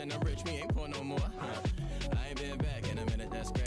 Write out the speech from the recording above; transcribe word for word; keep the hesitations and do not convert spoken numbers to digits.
and I'm rich, me ain't poor no more. I ain't been back in a minute, that's crazy.